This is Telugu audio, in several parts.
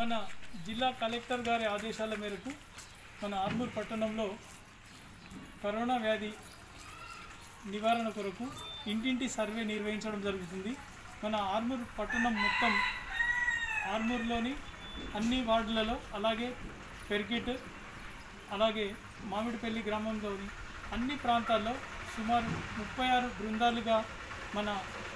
మన జిల్లా కలెక్టర్ గారి ఆదేశాల మేరకు మన ఆర్మూర్ పట్టణంలో కరోనా వ్యాధి నివారణ కొరకు ఇంటింటి సర్వే నిర్వహించడం జరుగుతుంది. మన ఆర్మూర్ పట్టణం మొత్తం ఆర్మూర్లోని అన్ని వార్డులలో అలాగే పెర్కిట్ అలాగే మామిడిపల్లి గ్రామంలోని అన్ని ప్రాంతాల్లో సుమారు 36 బృందాలుగా మన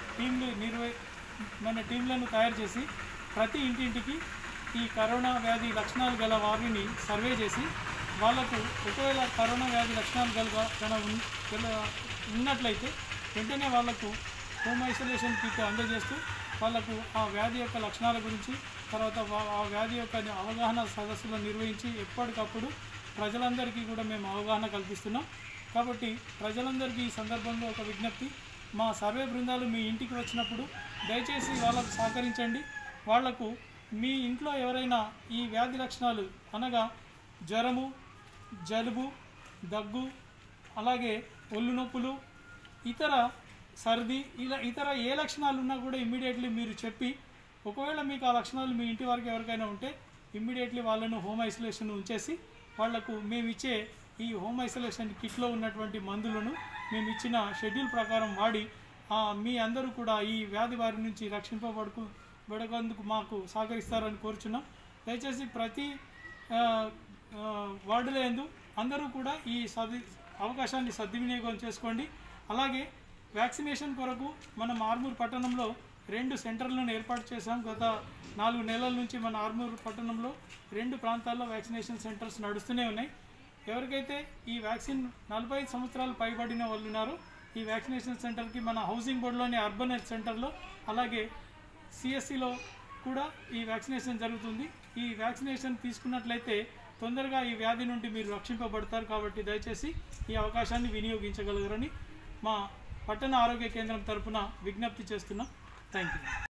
టీంలను తయారు చేసి ప్రతి ఇంటింటికి ఈ కరోనా వ్యాధి లక్షణాలు గల వారిని సర్వే చేసి వాళ్ళకు ఒకవేళ కరోనా వ్యాధి లక్షణాలు ఉన్నట్లయితే వెంటనే వాళ్ళకు హోమ్ ఐసోలేషన్ కిట్ అందజేస్తూ వాళ్ళకు ఆ వ్యాధి యొక్క లక్షణాల గురించి తర్వాత ఆ వ్యాధి యొక్క అవగాహన సదస్సులను నిర్వహించి ఎప్పటికప్పుడు ప్రజలందరికీ కూడా మేము అవగాహన కల్పిస్తున్నాం. కాబట్టి ప్రజలందరికీ ఈ సందర్భంగా ఒక విజ్ఞప్తి, మా సర్వే బృందాలు మీ ఇంటికి వచ్చినప్పుడు దయచేసి వాళ్ళకు సహకరించండి. వాళ్లకు మీ ఇంట్లో ఎవరైనా ఈ వ్యాధి లక్షణాలు అనగా జ్వరము, జలుబు, దగ్గు, అలాగే ఒళ్ళు నొప్పులు, ఇతర సర్ది ఇలా ఇతర ఏ లక్షణాలు ఉన్నా కూడా ఇమ్మీడియట్లీ మీరు చెప్పి ఒకవేళ మీకు ఆ లక్షణాలు మీ ఇంటి వారికి ఎవరికైనా ఉంటే ఇమ్మీడియట్లీ వాళ్ళను హోమ్ ఐసోలేషన్ ఉంచేసి వాళ్లకు మేమిచ్చే ఈ హోమ్ ఐసోలేషన్ కిట్లో ఉన్నటువంటి మందులను మేము ఇచ్చిన షెడ్యూల్ ప్రకారం వాడి మీ అందరూ కూడా ఈ వ్యాధి బారి నుంచి రక్షింపబడేందుకు మాకు సహకరిస్తారని కోరుచున్నాం. దయచేసి ప్రతి వార్డులో అందరూ కూడా ఈ అవకాశాన్ని సద్వినియోగం చేసుకోండి. అలాగే వ్యాక్సినేషన్ కొరకు మనం ఆర్మూర్ పట్టణంలో 2 సెంటర్లను ఏర్పాటు చేశాం. గత 4 నెలల నుంచి మన ఆర్మూర్ పట్టణంలో 2 ప్రాంతాల్లో వ్యాక్సినేషన్ సెంటర్స్ నడుస్తూనే ఉన్నాయి. ఎవరికైతే ఈ వ్యాక్సిన్ 45 సంవత్సరాలు పైబడిన వాళ్ళు ఉన్నారో ఈ వ్యాక్సినేషన్ సెంటర్కి మన హౌసింగ్ బోర్డులోని అర్బన్ హెల్త్ సెంటర్లో అలాగే సిఎస్సిలో కూడా ఈ వ్యాక్సినేషన్ జరుగుతుంది. ఈ వ్యాక్సినేషన్ తీసుకున్నట్లయితే తొందరగా ఈ వ్యాధి నుండి మీరు రక్షింపబడతారు. కాబట్టి దయచేసి ఈ అవకాశాన్ని వినియోగించగలరని మా పట్టణ ఆరోగ్య కేంద్రం తరపున విజ్ఞప్తి చేస్తున్నాం. Thank you.